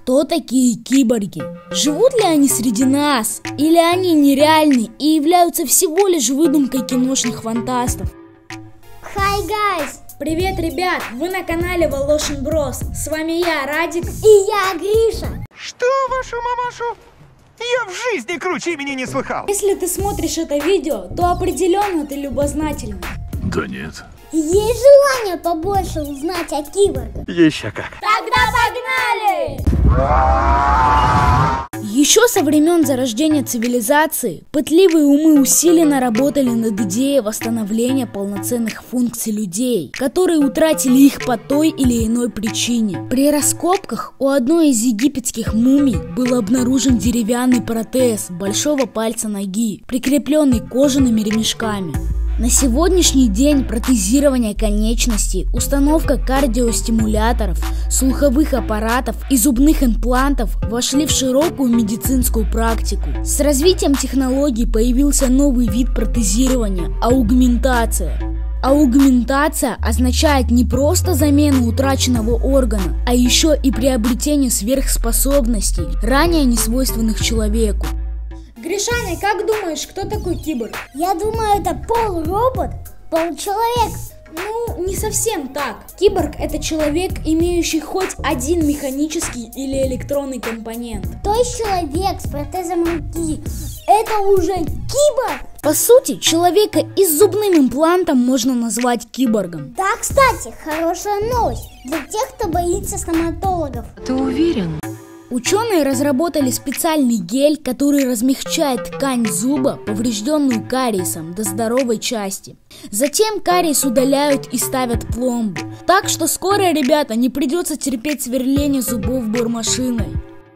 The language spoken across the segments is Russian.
Кто такие киборги? Живут ли они среди нас? Или они нереальны и являются всего лишь выдумкой киношных фантастов? Hi guys! Привет, ребят! Вы на канале Волошин Брос. С вами я, Радик. И я, Гриша. Что, вашу мамашу? Я в жизни круче имени не слыхал. Если ты смотришь это видео, то определенно ты любознательный. Да нет. Есть желание побольше узнать о киборгах? Еще как. Тогда погнали! Еще со времен зарождения цивилизации пытливые умы усиленно работали над идеей восстановления полноценных функций людей, которые утратили их по той или иной причине. При раскопках у одной из египетских мумий был обнаружен деревянный протез большого пальца ноги, прикрепленный кожаными ремешками. На сегодняшний день протезирование конечностей, установка кардиостимуляторов, слуховых аппаратов и зубных имплантов вошли в широкую медицинскую практику. С развитием технологий появился новый вид протезирования – аугментация. Аугментация означает не просто замену утраченного органа, а еще и приобретение сверхспособностей, ранее несвойственных человеку. Гришаня, как думаешь, кто такой киборг? Я думаю, это полуробот, получеловек. Ну, не совсем так. Киборг – это человек, имеющий хоть один механический или электронный компонент. То есть человек с протезом руки – это уже киборг? По сути, человека и с зубным имплантом можно назвать киборгом. Да, кстати, хорошая новость для тех, кто боится стоматологов. Ты уверен? Ученые разработали специальный гель, который размягчает ткань зуба, поврежденную кариесом, до здоровой части. Затем кариес удаляют и ставят пломбу. Так что скоро, ребята, не придется терпеть сверление зубов бормашиной.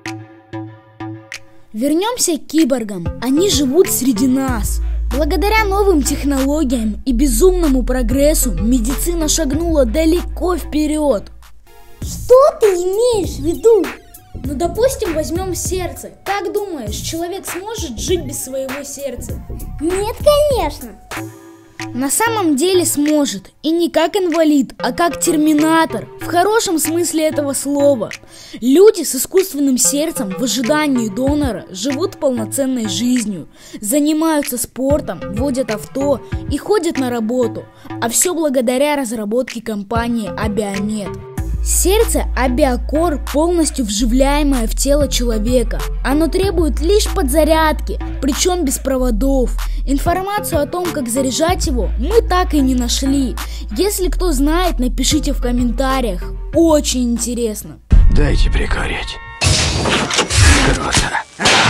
Вернемся к киборгам. Они живут среди нас. Благодаря новым технологиям и безумному прогрессу медицина шагнула далеко вперед. Что ты имеешь в виду? Ну, допустим, возьмем сердце. Как думаешь, человек сможет жить без своего сердца? Нет, конечно. На самом деле сможет. И не как инвалид, а как терминатор. В хорошем смысле этого слова. Люди с искусственным сердцем в ожидании донора живут полноценной жизнью. Занимаются спортом, водят авто и ходят на работу. А все благодаря разработке компании Абионет. Сердце – абиокор, полностью вживляемое в тело человека. Оно требует лишь подзарядки, причем без проводов. Информацию о том, как заряжать его, мы так и не нашли. Если кто знает, напишите в комментариях. Очень интересно. Дайте прикурить. Круто.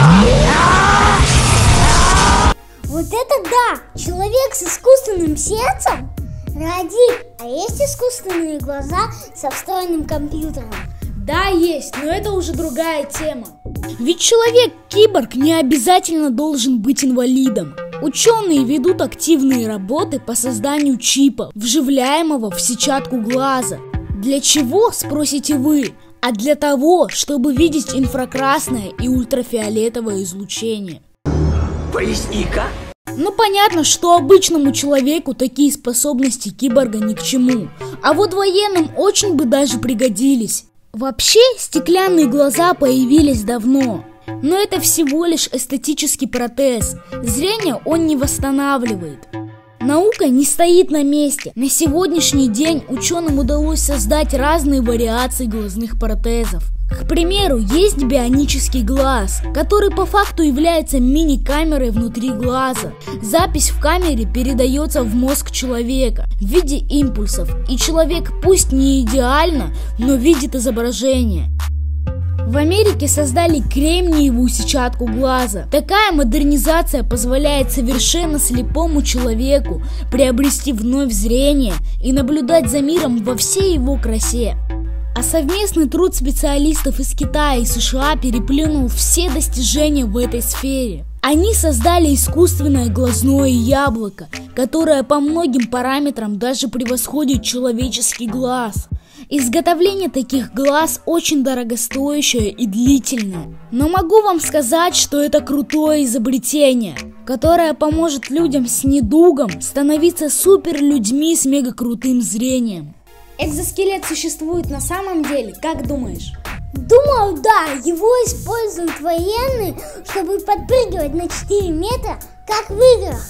Вот это да! Человек с искусственным сердцем? Радик, а есть искусственные глаза со встроенным компьютером? Да, есть, но это уже другая тема. Ведь человек-киборг не обязательно должен быть инвалидом. Ученые ведут активные работы по созданию чипа, вживляемого в сетчатку глаза. Для чего, спросите вы? А для того, чтобы видеть инфракрасное и ультрафиолетовое излучение. Поясни-ка. Ну понятно, что обычному человеку такие способности киборга ни к чему, а вот военным очень бы даже пригодились. Вообще, стеклянные глаза появились давно, но это всего лишь эстетический протез, зрение он не восстанавливает. Наука не стоит на месте. На сегодняшний день ученым удалось создать разные вариации глазных протезов. К примеру, есть бионический глаз, который по факту является мини-камерой внутри глаза. Запись в камере передается в мозг человека в виде импульсов, и человек пусть не идеально, но видит изображение. В Америке создали кремниевую сетчатку глаза. Такая модернизация позволяет совершенно слепому человеку приобрести вновь зрение и наблюдать за миром во всей его красе. А совместный труд специалистов из Китая и США переплюнул все достижения в этой сфере. Они создали искусственное глазное яблоко, которое по многим параметрам даже превосходит человеческий глаз. Изготовление таких глаз очень дорогостоящее и длительное. Но могу вам сказать, что это крутое изобретение, которое поможет людям с недугом становиться суперлюдьми с мегакрутым зрением. Экзоскелет существует на самом деле, как думаешь? Думаю, да, его используют военные, чтобы подпрыгивать на 4 метра, как в играх.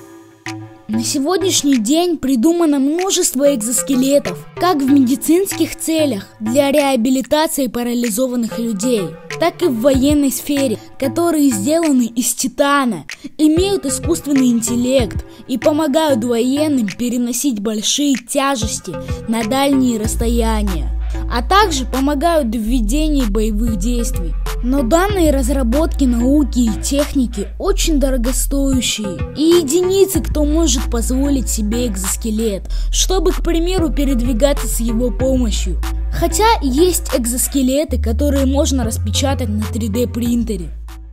На сегодняшний день придумано множество экзоскелетов, как в медицинских целях для реабилитации парализованных людей, так и в военной сфере, которые сделаны из титана, имеют искусственный интеллект и помогают военным переносить большие тяжести на дальние расстояния, а также помогают в ведении боевых действий. Но данные разработки науки и техники очень дорогостоящие, и единицы, кто может позволить себе экзоскелет, чтобы, к примеру, передвигаться с его помощью. Хотя есть экзоскелеты, которые можно распечатать на 3D принтере.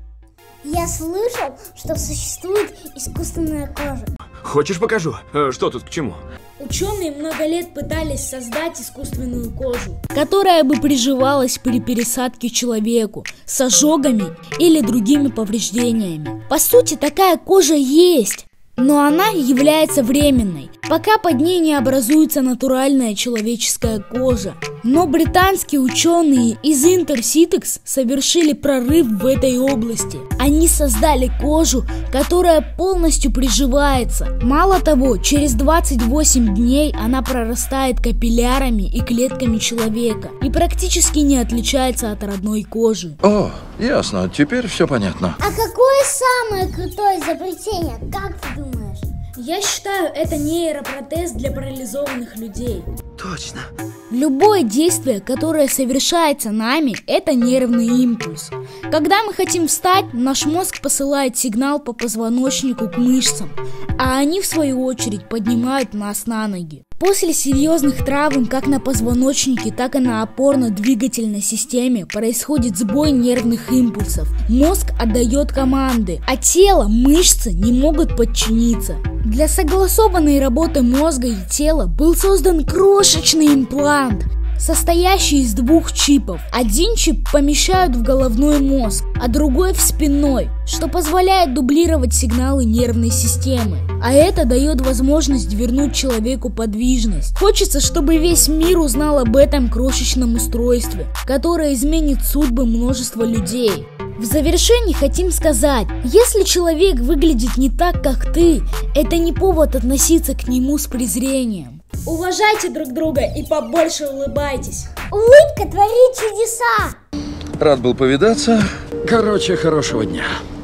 Я слышал, что существует искусственная кожа. Хочешь, покажу? Что тут к чему? Ученые много лет пытались создать искусственную кожу, которая бы приживалась при пересадке человеку с ожогами или другими повреждениями. По сути, такая кожа есть, но она является временной, пока под ней не образуется натуральная человеческая кожа. Но британские ученые из Intercitex совершили прорыв в этой области. Они создали кожу, которая полностью приживается. Мало того, через 28 дней она прорастает капиллярами и клетками человека и практически не отличается от родной кожи. О, ясно, теперь все понятно. А какое самое крутое изобретение, как ты думаешь? Я считаю, это нейропротез для парализованных людей. Точно. Любое действие, которое совершается нами, это нервный импульс. Когда мы хотим встать, наш мозг посылает сигнал по позвоночнику к мышцам, а они в свою очередь поднимают нас на ноги. После серьезных травм как на позвоночнике, так и на опорно-двигательной системе происходит сбой нервных импульсов. Мозг отдает команды, а тело, мышцы не могут подчиниться. Для согласованной работы мозга и тела был создан крошечный имплант, состоящий из 2 чипов. Один чип помещают в головной мозг, а другой в спинной, что позволяет дублировать сигналы нервной системы. А это дает возможность вернуть человеку подвижность. Хочется, чтобы весь мир узнал об этом крошечном устройстве, которое изменит судьбы множества людей. В завершении хотим сказать, если человек выглядит не так, как ты, это не повод относиться к нему с презрением. Уважайте друг друга и побольше улыбайтесь. Улыбка творит чудеса. Рад был повидаться. Короче, хорошего дня.